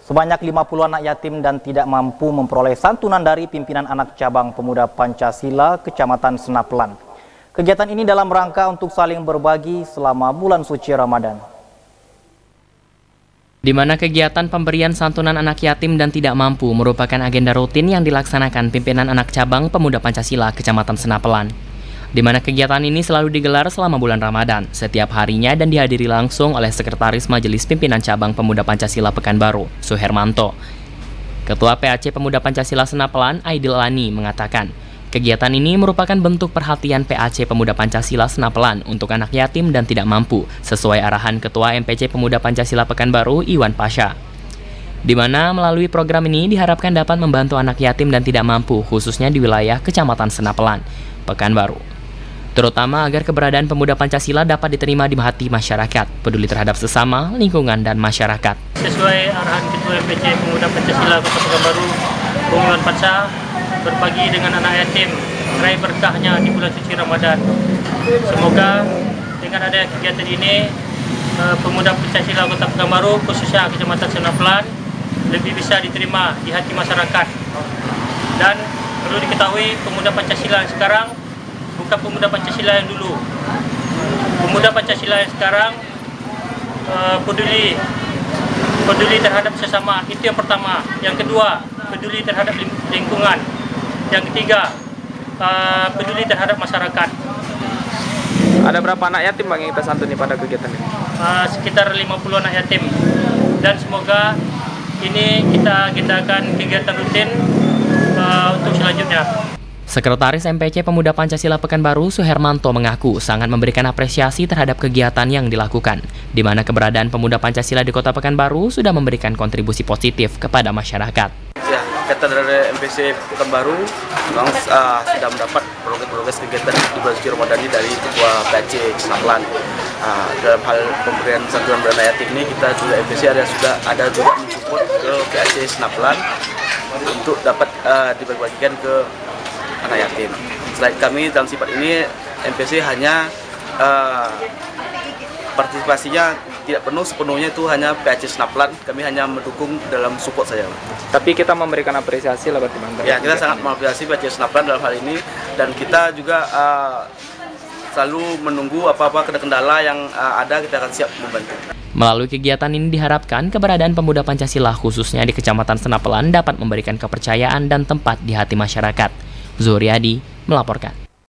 Sebanyak 50 anak yatim dan tidak mampu memperoleh santunan dari pimpinan anak cabang pemuda Pancasila Kecamatan Senapelan. Kegiatan ini dalam rangka untuk saling berbagi selama bulan suci Ramadan. Di mana kegiatan pemberian santunan anak yatim dan tidak mampu merupakan agenda rutin yang dilaksanakan pimpinan anak cabang pemuda Pancasila Kecamatan Senapelan. Di mana kegiatan ini selalu digelar selama bulan Ramadan, setiap harinya dan dihadiri langsung oleh Sekretaris Majelis Pimpinan Cabang Pemuda Pancasila Pekanbaru, Suhermanto. Ketua PAC Pemuda Pancasila Senapelan, Aidil Lani, mengatakan, kegiatan ini merupakan bentuk perhatian PAC Pemuda Pancasila Senapelan untuk anak yatim dan tidak mampu, sesuai arahan Ketua MPC Pemuda Pancasila Pekanbaru, Iwan Pasha. Di mana melalui program ini diharapkan dapat membantu anak yatim dan tidak mampu, khususnya di wilayah Kecamatan Senapelan, Pekanbaru. Terutama agar keberadaan pemuda Pancasila dapat diterima di hati masyarakat, peduli terhadap sesama, lingkungan, dan masyarakat. Sesuai arahan Ketua MPC Pemuda Pancasila Kota Pekanbaru, Bung Iwan Pasha, berbagi dengan anak yatim, meraih berkahnya di bulan suci Ramadan. Semoga dengan adanya kegiatan ini, pemuda Pancasila Kota Pekanbaru, khususnya Kecamatan Senapelan, lebih bisa diterima di hati masyarakat. Dan perlu diketahui, pemuda Pancasila yang sekarang bukan pemuda Pancasila yang dulu. Pemuda Pancasila yang sekarang peduli terhadap sesama, itu yang pertama. Yang kedua, peduli terhadap lingkungan. Yang ketiga, peduli terhadap masyarakat. Ada berapa anak yatim Bang yang kita santuni pada kegiatan ini? Sekitar 50 anak yatim. Dan semoga ini kita agendakan kegiatan rutin untuk selanjutnya. Sekretaris MPC Pemuda Pancasila Pekanbaru, Suhermanto, mengaku sangat memberikan apresiasi terhadap kegiatan yang dilakukan, di mana keberadaan pemuda Pancasila di Kota Pekanbaru sudah memberikan kontribusi positif kepada masyarakat. Ya, kita dari MPC Pekanbaru sudah mendapat progres kegiatan di bulan suci Ramadan ini dari Ketua PAC Senapelan. Dalam hal pemberian santunan anak yatim ini, kita juga MPC sudah ada juga mensupport ke PAC Senapelan untuk dapat dibagi-bagikan ke anak yatim. Selain kami dalam sifat ini, MPC hanya partisipasinya tidak penuh sepenuhnya, itu hanya PAC Senapelan. Kami hanya mendukung dalam support saja. Tapi kita memberikan apresiasi lah Bang. Ya, kita sangat mengapresiasi PAC Senapelan dalam hal ini, dan kita juga selalu menunggu apa-apa kendala yang ada, kita akan siap membantu. Melalui kegiatan ini diharapkan keberadaan pemuda Pancasila khususnya di Kecamatan Senapelan dapat memberikan kepercayaan dan tempat di hati masyarakat. Zuriadi melaporkan.